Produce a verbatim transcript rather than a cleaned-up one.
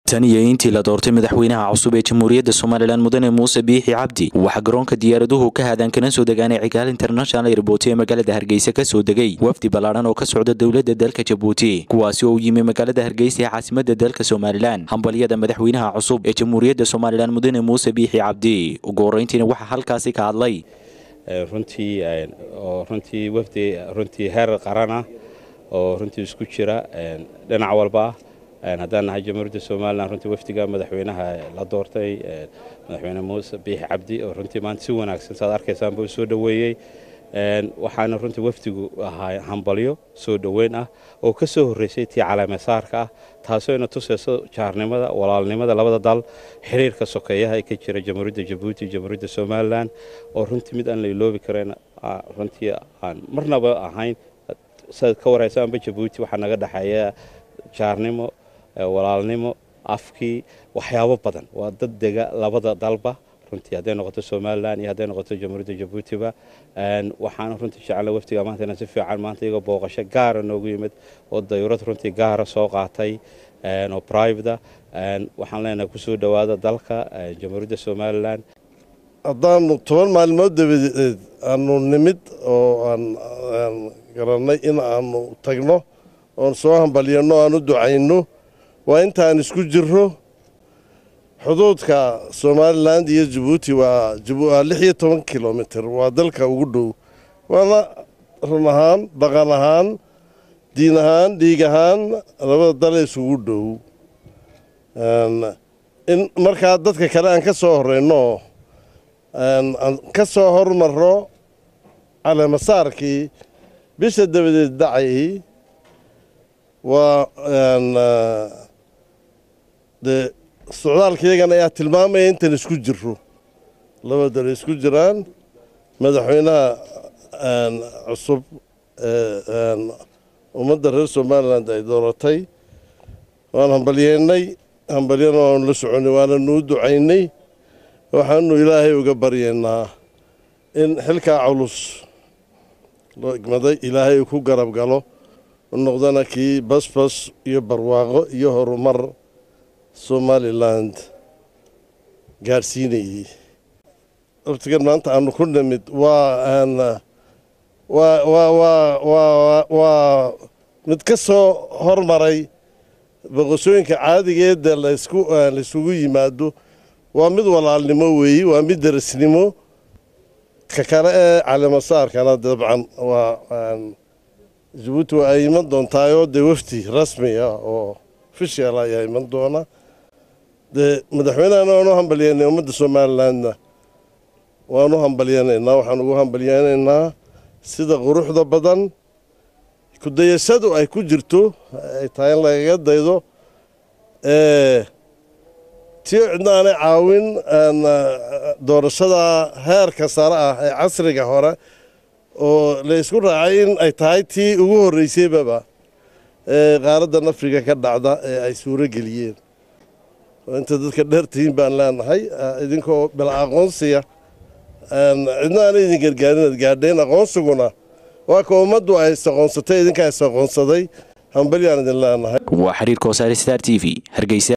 taniyo intii la doortay madaxweynaha cusub ee Jamhuuriyadda Soomaaliland Mudane Muuse Biixi Cabdi waxa garoonka diyaaraduhu ka hadaan kana soo degaanay Cigaal International Airport ee magaalada Hargeysa ka soo degay wafdi balaaran oo ka socda dawladda dalka Djibouti kuwaasi oo yimid magaalada Hargeysa ee caasimadda dalka Soomaaliland hambaliyada madaxweynaha cusub ee Jamhuuriyadda Soomaaliland Mudane Muuse Biixi Cabdi ugu horeyntiina waxa halkaasi ka hadlay runtii oo runtii wafdi runtii heer qaran ah oo runtii isku jira dhinac walba haddaan nahay Jamhuuriyadda Soomaaliland runtii wafdiga madaxweynaha la doortay madaxweyne Muuse Biixi Cabdi oo runtii maanta si wanaagsan saad arkaysaan buu soo dhaweeyay waxaana runtii wafdigu ahaa hambaliyo soo dhaweyn ah oo ka soo horeysay tii calaamasaarka ah taasoo ina tusayso jaarnimada walaalnimada labada dal xiriirka sokeeyaha ee ka jira Jamhuuriyadda Djibouti Jamhuuriyadda Soomaaliland oo runtii mid aan la iloobi karin runtii aan marnaba ahayn sad ka waraysan Djibouti waxa naga dhaxaya jaarnimo walaalnimo afkii waxyaabo badan waa dad dega labada dalba runtii haday noqoto Soomaaliland iyo haday noqoto Jamhuuriyadda Djibouti ba waxaan runtii jecel waftiga maanta inaan si fiican maanta iyaga booqasho gaar ah noogu yimid oo dawlad runtii gaar ah soo qaatay oo private waxaan leenahay ku soo dhawaada dalka Jamhuuriyadda Soomaaliland haddaan toban maalmood dabadeed aanu nimid oo aan garanay in aanu tagno oo soo hambaliyano aanu ducayno waa intaan isku jirro xuduudka Soomaaliland iyo Djibouti waa Djibouti lix iyo toban kiiloomitir waa dalka ugu dhow waana run ahaan dhaqan ahaan diin ahaan dhiig ahaan labada dal isugu dhow in markaa dadka kale aan ka soo horeyno aan ka soo hormarro calaamasaarkii bisha dabadeed dhacay waa de socdaalkayagana ayaa tilmaamaya intaan isku jirro labada dal isku jiraan madaxweynaha cusub ee ummadda reer Soomaaliland ay dooratay waan hambalyeynay hambalyana waan la soconay waana nuu ducaynay waxaanu ilaahay uga baryeynaa in xilka culus loo igmaday ilaahay ku garab galo noqdana kii basbas iyo barwaaqo iyo horumar Somaliland gaarsiinayay waqtigan maanta aanu ku nimid waa waa waa waa waa mid ka soo hormaray boqosooyinka caadigeeda la isku la isugu yimaado waa mid walaalnimo weeyi waa mid darisnimo ka kale ee calaamasaarkana dabcan waa Djibouti waa ay iman doontaayoo de wafdi rasmi ah oo official ah ayaa iman doona de madaxweynaha oo hambalyeynay ummadda Soomaaliland waanu hambalyeynaa waxaan ugu hambalyeynaa sida quruxda badan ku dayashadu ay ku jirto ay tahay laga daydo ee tii cidnaanay caawin doorashada heerka sare ah ee casriga hore oo la isku raacay in ay tahay tii ugu horeysay baba ee qaaradda Afrika ka dhacda ee ay suuro geliyeen inta dadka dheertiin baan leenahay idinkoo bil aqoonsiga cidna aan idin gargaarin gaadheen aqoonsiguna waa ka ummaddu ay aqoonsatay idinka ay aqoonsaday hambaliyaan idin leenahay waa xiriirka Star T V Hargeysa.